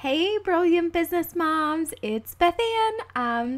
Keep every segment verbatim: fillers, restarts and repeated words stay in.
Hey, brilliant business moms, it's Beth Ann. Um,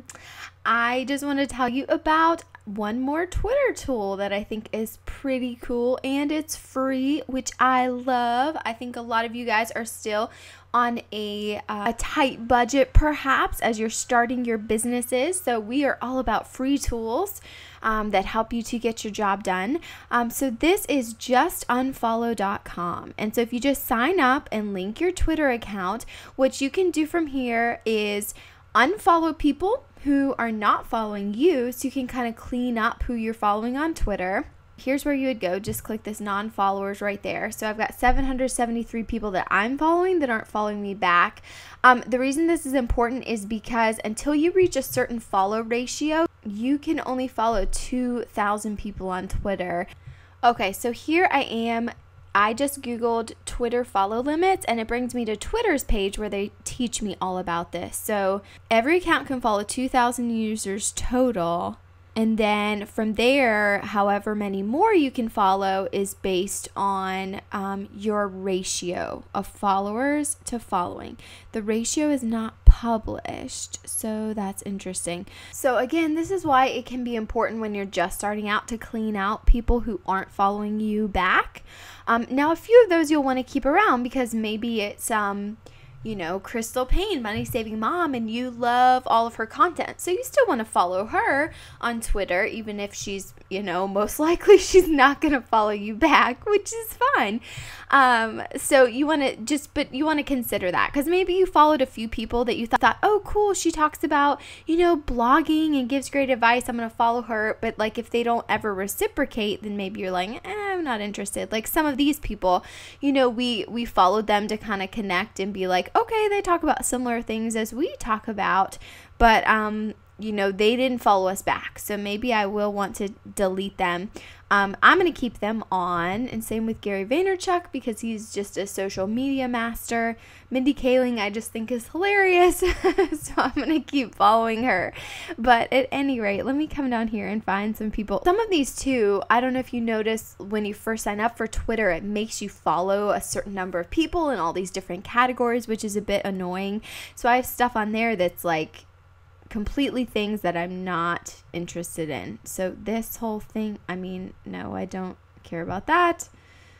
I just want to tell you about one more Twitter tool that I think is pretty cool, and it's free, which I love. I think a lot of you guys are still on a, uh, a tight budget, perhaps, as you're starting your businesses. So we are all about free tools um, that help you to get your job done. Um, so this is just unfollow dot com. And so if you just sign up and link your Twitter account, what you can do from here is unfollow people who are not following you, so you can kind of clean up who you're following on Twitter. Here's where you would go. Just click this non-followers right there. So I've got seven hundred seventy-three people that I'm following that aren't following me back. Um, the reason this is important is because until you reach a certain follow ratio, you can only follow two thousand people on Twitter. Okay, so here I am. I just Googled Twitter follow limits, and it brings me to Twitter's page where they teach me all about this. So every account can follow two thousand users total. And then from there, however many more you can follow is based on um, your ratio of followers to following. The ratio is not published, so that's interesting. So again, this is why it can be important when you're just starting out to clean out people who aren't following you back. Um, now, a few of those you'll want to keep around because maybe it's... Um, you know, Crystal Payne, Money Saving Mom, and you love all of her content. So you still want to follow her on Twitter, even if she's, you know, most likely she's not going to follow you back, which is fine. Um, so you want to just, but you want to consider that because maybe you followed a few people that you thought, oh, cool, she talks about, you know, blogging and gives great advice. I'm going to follow her. But like if they don't ever reciprocate, then maybe you're like, eh, I'm not interested. Like some of these people, you know, we, we followed them to kind of connect and be like, okay, they talk about similar things as we talk about, but, um, you know, they didn't follow us back. So maybe I will want to delete them. Um, I'm going to keep them on. And same with Gary Vaynerchuk because he's just a social media master. Mindy Kaling, I just think is hilarious. So I'm going to keep following her. But at any rate, let me come down here and find some people. Some of these too, I don't know if you notice when you first sign up for Twitter, it makes you follow a certain number of people in all these different categories, which is a bit annoying. So I have stuff on there that's like, completely things that I'm not interested in. So this whole thing, I mean, no, I don't care about that.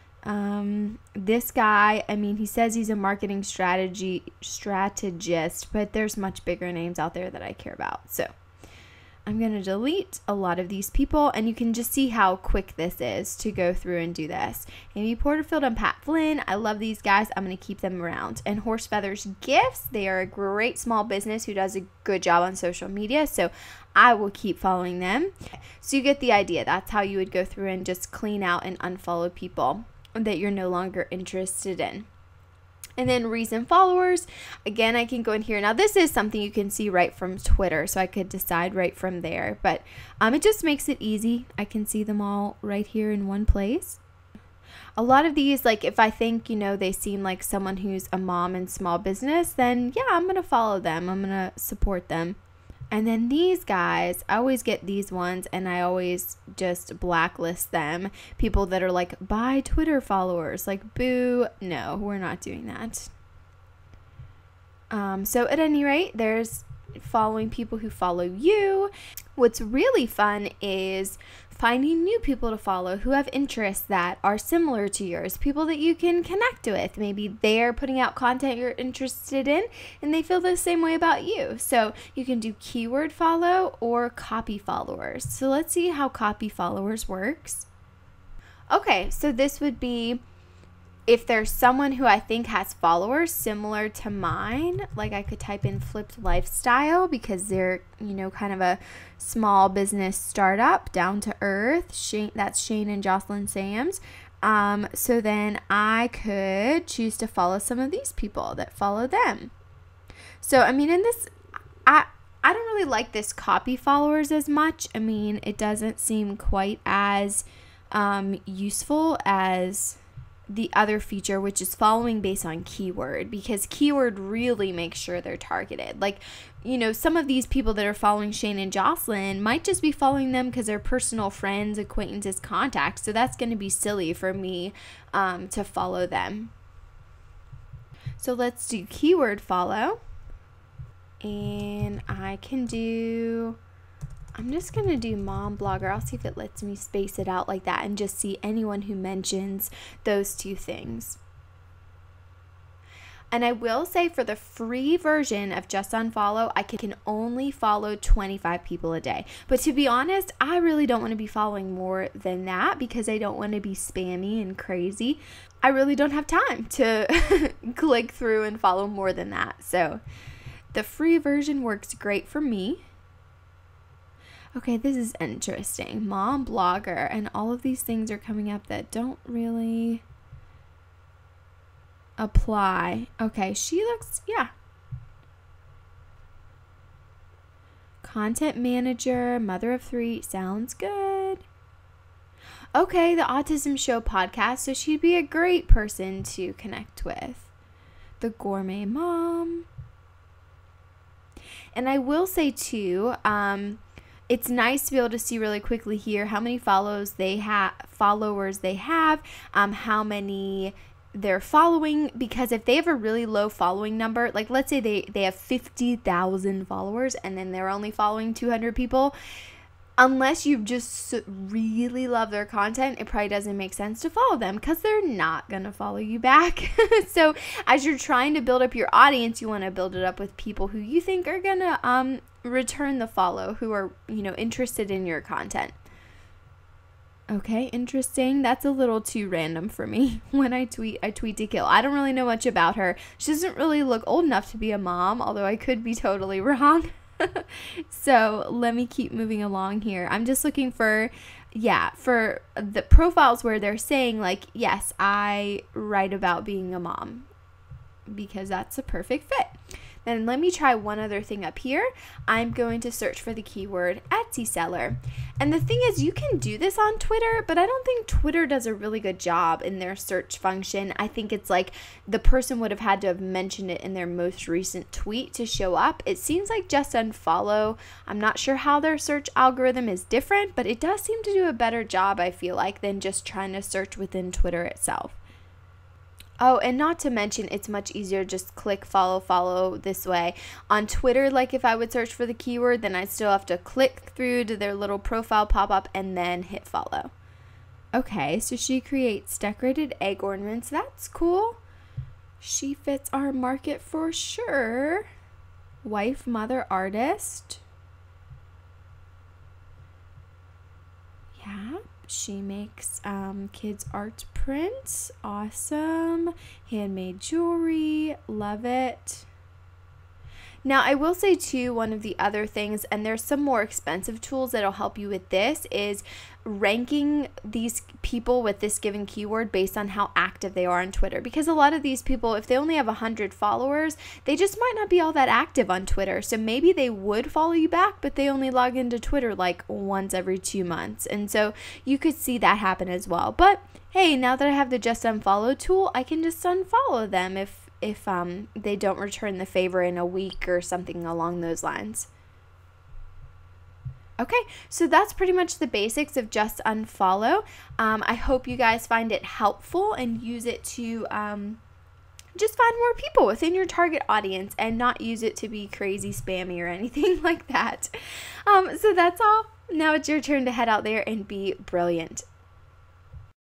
Um, this guy, I mean, he says he's a marketing strategy strategist, but there's much bigger names out there that I care about. So I'm going to delete a lot of these people, and you can just see how quick this is to go through and do this. Amy Porterfield and Pat Flynn, I love these guys. I'm going to keep them around. And Horse Feathers Gifts, they are a great small business who does a good job on social media, so I will keep following them. So you get the idea. That's how you would go through and just clean out and unfollow people that you're no longer interested in. And then recent followers, again, I can go in here. Now, this is something you can see right from Twitter, so I could decide right from there. But um, it just makes it easy. I can see them all right here in one place. A lot of these, like if I think, you know, they seem like someone who's a mom in small business, then yeah, I'm going to follow them. I'm going to support them. And then these guys, I always get these ones and I always just blacklist them. People that are like, buy Twitter followers. Like, boo. No, we're not doing that. Um, so at any rate, there's following people who follow you. What's really fun is finding new people to follow who have interests that are similar to yours, people that you can connect with. Maybe they're putting out content you're interested in and they feel the same way about you. So you can do keyword follow or copy followers. So let's see how copy followers works. Okay, so this would be if there's someone who I think has followers similar to mine, like I could type in Flipped Lifestyle because they're, you know, kind of a small business startup, down to earth. Shane, that's Shane and Jocelyn Sams. Um, so then I could choose to follow some of these people that follow them. So, I mean, in this, I, I don't really like this copy followers as much. I mean, it doesn't seem quite as um, useful as the other feature, which is following based on keyword, because keyword really makes sure they're targeted. Like, you know, some of these people that are following Shane and Jocelyn might just be following them because they're personal friends, acquaintances, contacts. So that's going to be silly for me um, to follow them. So let's do keyword follow. And I can do, I'm just going to do mom blogger. I'll see if it lets me space it out like that and just see anyone who mentions those two things. And I will say for the free version of Just Unfollow, I can only follow twenty-five people a day. But to be honest, I really don't want to be following more than that because I don't want to be spammy and crazy. I really don't have time to click through and follow more than that. So the free version works great for me. Okay, this is interesting. Mom blogger, and all of these things are coming up that don't really apply. Okay, she looks, yeah. Content manager, mother of three, sounds good. Okay, the Autism Show podcast, so she'd be a great person to connect with. The gourmet mom. And I will say too, um, it's nice to be able to see really quickly here how many follows they have, followers they have, um, how many they're following, because if they have a really low following number, like let's say they, they have fifty thousand followers and then they're only following two hundred people, unless you just really love their content, it probably doesn't make sense to follow them because they're not going to follow you back. So as you're trying to build up your audience, you want to build it up with people who you think are going to um, return the follow, who are, you know, interested in your content. Okay, interesting. That's a little too random for me. When I tweet, I tweet to kill. I don't really know much about her. She doesn't really look old enough to be a mom, although I could be totally wrong. So let me keep moving along here. I'm just looking for, yeah, for the profiles where they're saying like, yes, I write about being a mom, because that's a perfect fit. Then let me try one other thing up here. I'm going to search for the keyword Etsy seller. And the thing is, you can do this on Twitter, but I don't think Twitter does a really good job in their search function. I think it's like the person would have had to have mentioned it in their most recent tweet to show up. It seems like Just Unfollow. I'm not sure how their search algorithm is different, but it does seem to do a better job, I feel like, than just trying to search within Twitter itself. Oh, and not to mention, it's much easier to just click follow, follow this way. On Twitter, like if I would search for the keyword, then I'd still have to click through to their little profile pop-up and then hit follow. Okay, so she creates decorated egg ornaments. That's cool. She fits our market for sure. Wife, mother, artist. Yeah. She makes um, kids' art prints. Awesome. Handmade jewelry. Love it. Now, I will say, too, one of the other things, and there's some more expensive tools that'll help you with this, is ranking these people with this given keyword based on how active they are on Twitter. Because a lot of these people, if they only have one hundred followers, they just might not be all that active on Twitter. So maybe they would follow you back, but they only log into Twitter like once every two months. And so you could see that happen as well. But hey, now that I have the Just Unfollow tool, I can just unfollow them if if um they don't return the favor in a week or something along those lines. Okay, so that's pretty much the basics of Just Unfollow. Um, I hope you guys find it helpful and use it to um, just find more people within your target audience and not use it to be crazy spammy or anything like that. Um, so that's all. Now it's your turn to head out there and be brilliant.